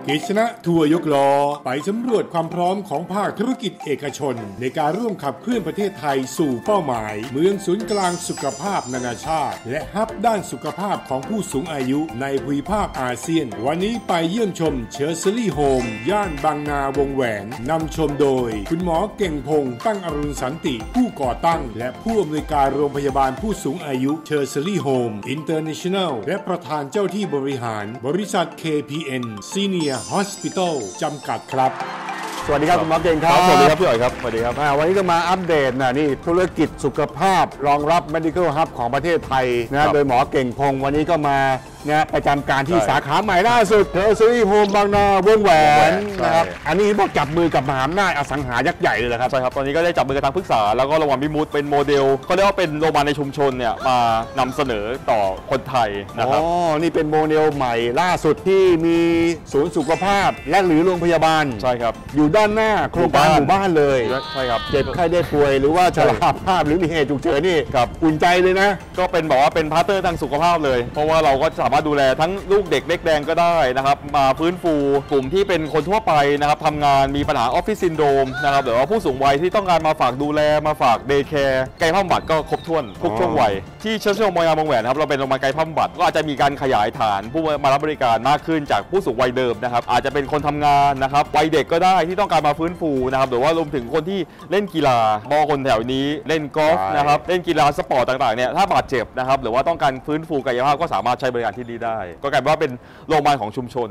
กิจนะทัวร์ยกล้อไปสำรวจความพร้อมของภาคธุรกิจเอกชนในการร่วมขับเคลื่อนประเทศไทยสู่เป้าหมายเมืองศูนย์กลางสุขภาพนานาชาติและฮับด้านสุขภาพของผู้สูงอายุในภูมิภาคอาเซียนวันนี้ไปเยี่ยมชมเชอร์เซอรี่โฮมย่านบางนาวงแหวนนำชมโดยคุณหมอเก่งพงษ์ตั้งอรุณสันติผู้ก่อตั้งและผู้อำนวยการโรงพยาบาลผู้สูงอายุเชอร์เซอรี่โฮมอินเตอร์เนชั่นแนลและประธานเจ้าที่บริหารบริษัท KPN Senior Hospital จำกัดครับสวัสดีครับคุณหมอเก่งครับสวัสดีครับพี่อ๋อยครับสวัสดีครับวันนี้ก็มาอัปเดตนี่ธุรกิจสุขภาพรองรับ Medical Hub ของประเทศไทยโดยหมอเก่งพงษ์วันนี้ก็มาประจำการที่สาขาใหม่ล่าสุดเทอร์ซีโฮมบางนาวงแหวนนะครับอันนี้พวกจับมือกับมหาอำนาจอสังหายักษ์ใหญ่เลยนะครับใช่ครับตอนนี้ก็ได้จับมือกับทางปรึกษาแล้วก็ระหว่างพิมูลเป็นโมเดลก็เรียกว่าเป็นโรงพยาบาลในชุมชนเนี่ยมานำเสนอต่อคนไทยนะครับนี่เป็นโมเดลใหม่ล่าสุดที่มีศูนย์สุขภาพและหรือโรงพยาบาลใช่ครับอยู่ด้านหน้าโครงการหมู่บ้านเลยใช่ครับเจ็บไข้ได้ป่วยหรือว่าชราภาพหรือมีเหตุฉุกเฉินนี่อุ่นใจเลยนะก็เป็นบอกว่าเป็นพาร์ทเนอร์ทางสุขภาพเลยเพราะว่าเราก็สามารถดูแลทั้งลูกเด็กเล็กแดงก็ได้นะครับมาฟื้นฟูกลุ่มที่เป็นคนทั่วไปนะครับทำงานมีปัญหาออฟฟิศซินโดรมนะครับหรือว่าผู้สูงวัยที่ต้องการมาฝากดูแลมาฝากเดย์แคร์กายภาพบำบัดก็ครบถ้วนทุกช่วงวัยที่เชอร์เซอรี่โฮมวงแหวนครับเราเป็นโรงพยาบาลกายภาพบำบัดก็อาจจะมีการขยายฐานผู้มารับบริการมากขึ้นจากผู้สูงวัยเดิมนะครับอาจจะเป็นคนทำงานนะครับวัยเด็กก็ได้ที่ต้องการมาฟื้นฟูนะครับหรือว่ารวมถึงคนที่เล่นกีฬาบางคนแถวนี้เล่นกอล์ฟนะครับเล่นกีฬาสปอร์ตต่างๆเนี่ยถ้าบาดเจ็บนะครับหรือว่าต้องการฟื้นฟูกายภาพก็สามารถใช้บริการที่ดีได้ก็กลายเป็นว่าเป็นโรงพยาบาลของชุมชน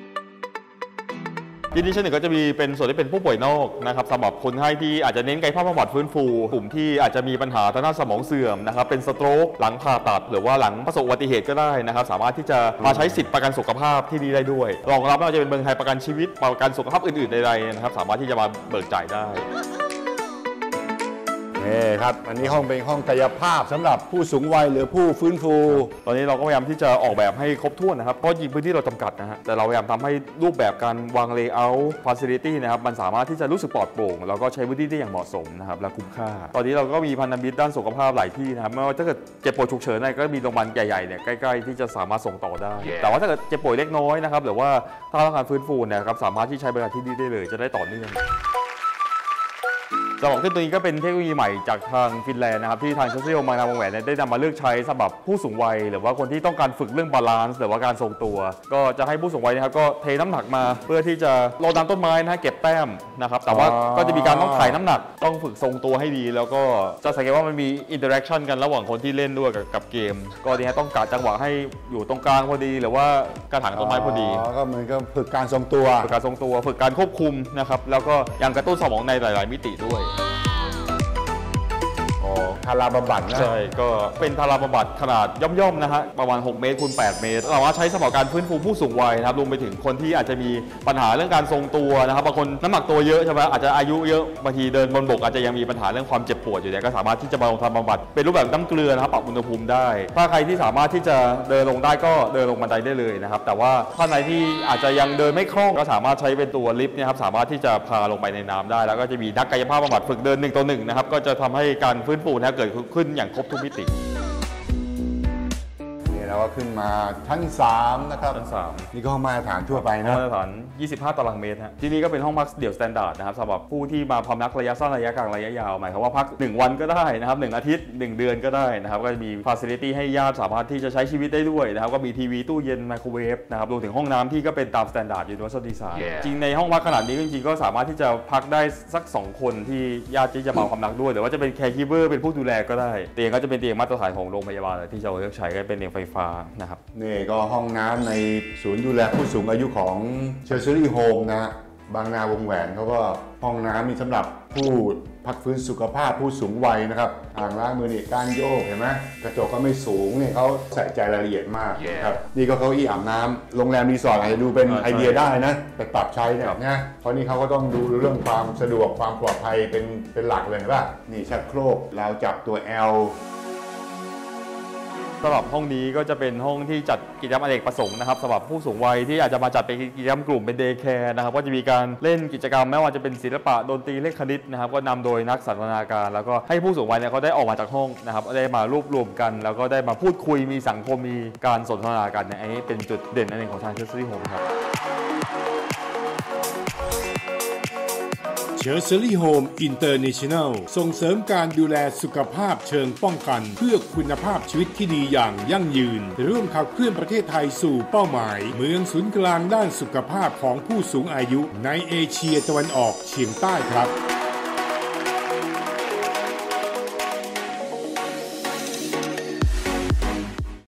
ที่นี่ชั้นหนึ่งก็จะมีเป็นส่วนที่เป็นผู้ป่วยนอกนะครับสำหรับคนไข้ที่อาจจะเน้นกายภาพบำบัดฟื้นฟูกลุ่มที่อาจจะมีปัญหาทางด้านสมองเสื่อมนะครับเป็นสโตรกหลังผ่าตัดหรือว่าหลังประสบอุบัติเหตุก็ได้นะครับสามารถที่จะมาใช้สิทธิประกันสุขภาพที่ดีได้ด้วยรองรับไม่ว่าจะเป็นเมืองไทยประกันชีวิตประกันสุขภาพอื่นๆใดๆนะครับสามารถที่จะมาเบิกจ่ายได้นี่ครับอันนี้ห้องเป็นห้องกายภาพสำหรับผู้สูงวัยหรือผู้ฟื้นฟูตอนนี้เราก็พยายามที่จะออกแบบให้ครบถ้วนนะครับเพราะพื้นที่เราจำกัดนะฮะแต่เราพยายามทำให้รูปแบบการวางเลเยอร์ฟาซิลิตี้นะครับมันสามารถที่จะรู้สึกปลอดโปร่งแล้วก็ใช้พื้นที่ได้อย่างเหมาะสมนะครับและคุ้มค่าตอนนี้เราก็มีพันธมิตรด้านสุขภาพหลายที่นะครับไม่ว่าถ้าเกิดเจ็บป่วยฉุกเฉินก็มีโรงพยาบาลใหญ่ๆเนี่ยใกล้ๆที่จะสามารถส่งต่อได้แต่ว่าถ้าเกิดเจ็บป่วยเล็กน้อยนะครับหรือว่าถ้าต้องการฟื้นฟูเนี่ยครับสามารถที่ใช้บริการที่ดีได้เลยจะได้ต่อเนื่องจะบอกขึ้นตัวนี้ก็เป็นเทคโนโลยีใหม่จากทางฟินแลนด์นะครับที่ทางเชอร์เซอรี่โฮมบางนาวงแหวนได้นำมาเลือกใช้สำหรับผู้สูงวัยหรือว่าคนที่ต้องการฝึกเรื่องบาลานซ์หรือว่าการทรงตัวก็จะให้ผู้สูงวัยนะครับก็เทน้ำหนักมาเพื่อที่จะรดน้ำต้นไม้นะเก็บแต้มนะครับแต่ว่าก็จะมีการต้องถ่ายน้ำหนักต้องฝึกทรงตัวให้ดีแล้วก็จะสังเกตว่ามันมีอินเตอร์แอคชั่นกันระหว่างคนที่เล่นด้วยกับเกมก็ดีฮะต้องกะจังหวะให้อยู่ตรงกลางพอดีหรือว่ากระถางต้นไม้พอดีก็เหมือนกับฝึกการทรงตัวฝึกการควบคุมนะครับแล้วก็ยังกระตุ้นสมองในหลายๆมิติด้วยทาราบำบัดนะใช่ก็เป็นทาราบำบัดขนาดย่อมๆนะฮะประมาณ6 เมตรคูณ 8 เมตรเราว่าใช้สำหรับการฟื้นฟูผู้สูงวัยนะครับรวมไปถึงคนที่อาจจะมีปัญหาเรื่องการทรงตัวนะครับบางคนน้ำหนักตัวเยอะใช่ไหมอาจจะอายุเยอะบางทีเดินบนบกอาจจะยังมีปัญหาเรื่องความเจ็บปวดอยู่เนี่ยก็สามารถที่จะมาลงทำบำบัดเป็นรูปแบบน้ำเกลือนะครับปรับอุณหภูมิได้ถ้าใครที่สามารถที่จะเดินลงได้ก็เดินลงบันไดได้เลยนะครับแต่ว่าท่านใดที่อาจจะยังเดินไม่คล่องก็สามารถใช้เป็นตัวลิฟต์เนี่ยครับสามารถที่จะพาลงไปในน้ำได้แล้วก็จะมีนักกายภาพบำบัดฝึกเดิน1 ต่อ 1นะครับก็จะทำให้การฟื้นฟูเกิดขึ้นอย่างครบทุกมิตินี่เราก็ขึ้นมาชั้น3นะครับชั้น3 นี่ก็ห้องมาตรฐานทั่วไปนะมาตรฐาน25 ตารางเมตรฮะที่นี่ก็เป็นห้องพักเดี่ยวสแตนดาร์ดนะครับสำหรับผู้ที่มาพำนักระยะสั้นระยะกลางระยะยาวหมายความว่าพัก1 วันก็ได้นะครับ1 อาทิตย์1 เดือนก็ได้นะครับก็จะมีฟาซิลิตี้ให้ญาติสามารถที่จะใช้ชีวิตได้ด้วยนะครับก็มีทีวีตู้เย็นไมโครเวฟนะครับรวมถึงห้องน้ำที่ก็เป็นตามสแตนดาร์ดยูนิเวอร์แซลดีไซน์จริงในห้องพักขนาดนี้จริงๆก็สามารถที่จะพักได้สัก2 คนที่ญาติที่จะมาพำนักด้วยหรือว่าจะเป็นแคร์คีเปอร์เป็นผู้ดูแลก็ได้เตียงก็จะเป็นเตียงมาตรฐานของโรงพยาบาลที่เราเลือกใช้ก็เป็นเตียงไฟฟ้านะครับนี่ก็ห้องน้ำในศูนย์ดูแลผู้สูงอายุของเชอร์เซอรี่โฮมนะบางนาวงแหวนเขาก็ห้องน้ำมีสำหรับผู้พักฟื้นสุขภาพผู้สูงวัยนะครับอ่างล้างมือนี่การโยกเห็นไหมกระจกก็ไม่สูงเนี่ยเขาใส่ใจรายละเอียดมากครับนี่ก็เก้าอี้อาบน้ำโรงแรมรีสอร์ทอาจจะดูเป็นไอเดียได้นะไปปรับใช้เนี่ยนะเพราะนี่เขาก็ต้องดูเรื่องความสะดวกความปลอดภัยเป็นหลักเลยป่ะนี่ชักโครกเราจับตัว L สำหรับห้องนี้ก็จะเป็นห้องที่จัดกิจกรรมอเนกประสงค์นะครับสำหรับผู้สูงวัยที่อาจจะมาจัดเป็นกิจกรรมกลุ่มเป็นเดย์แคร์นะครับก็จะมีการเล่นกิจกรรมไม่ว่าจะเป็นศิลปะดนตรีเลขคณิตนะครับก็นำโดยนักสันทนาการแล้วก็ให้ผู้สูงวัยเนี่ยเขาได้ออกมาจากห้องนะครับได้มารวบรวมกันแล้วก็ได้มาพูดคุยมีสังคมมีการสนทนากันเนี่ยอันนี้เป็นจุดเด่นอันหนึ่งของทางเชอร์เซอรี่โฮมครับ Cherry Home International ส่งเสริมการดูแลสุขภาพเชิงป้องกันเพื่อคุณภาพชีวิตที่ดีอย่างยั่งยืนร่วมขับเคลื่อนประเทศไทยสู่เป้าหมายเมืองศูนย์กลางด้านสุขภาพของผู้สูงอายุในเอเชียตะวันออกเฉียงใต้ครับ